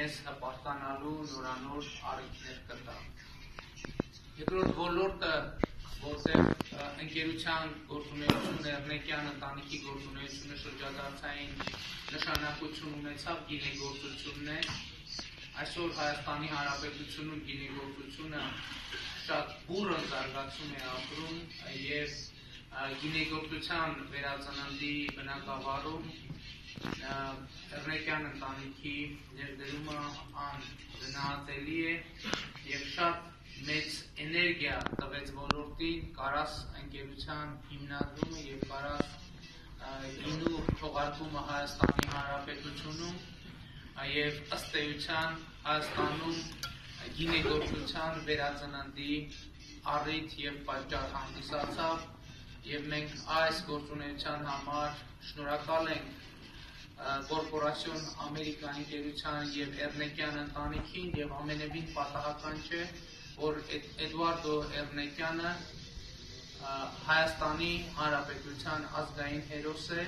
մեզ հպարտանալու նորանոր առիթներ կտա։ Երկրորդ ոլորտը, որտեղ ընկերության գործունեությունը, Էռնեկյան ընտանիքի գործունեությունը շրջադարձային նշանակություն ունեցավ գինեգործությունն է։ Այսօր Հայաստանի Հանրապետությունում գինեգործությունը շատ բուռն զարգացում է ապրում եւ գինեգործության վերածննդի բնագավառում Էռնեկյան ընտանիքի ներդրումը անգնահատելի է եւ շատ մեծ էներգիա տվեց ոլորտին Կարաս ընկերության հիմնադրումը եւ Կարաս գինու թողարկումը Հայաստանի Հանրապետությունում եւ ըստ էության Հայաստանում գինեգործության վերածննդի առիթ եւ պատճառ հանդիսացավ եւ մենք այս գործունեության համար շնորհակալ ենք Կորպորացիոն Ամերիկայի ընկերության եւ Էռնեկյան ընտանիքին եւ ամենևին պատահական չէ, որ Էդուարդո Էռնեկյանը Հայաստանի Հանրապետության ազգային հերոս է,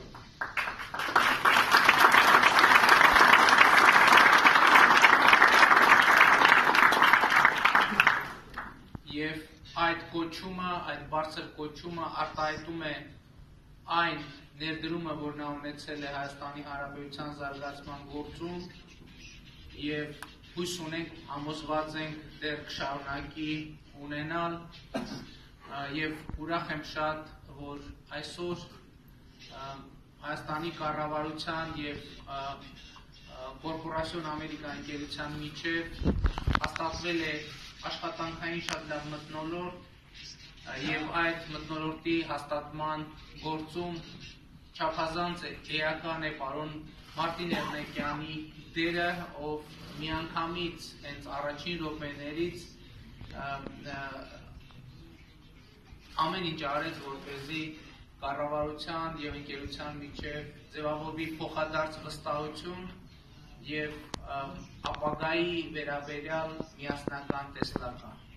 եւ այդ կոչումը, այդ բարձր կոչումը արտահայտում է այն ներդրումը, որ նա ունեցել է Հայաստանի Հանրապետության զարգացման գործում եւ հույս ունենք, համոզված ենք դեռ կշարունակի ունենալ եւ ուրախ եմ շատ, որ այսօր Հայաստանի կառավարության եւ Կորպորացիոն Ամերիկայի ընկերության միջեւ հաստատվել է աշխատանքային շատ լավ մթնոլորտ եւ այդ մթնոլորտի հաստատման գործում չափազանց էական է պարոն Մարտին Էռնեկյանի դերը, ով միանգամից հենց առաջին րոպեներից ամեն ինչ արեց, որպեսզի կառավարության եւ ընկերության միջեւ ձևավորվի փոխադարձ վստահություն եւ ապագայի վերաբերյալ միասնական տեսլական։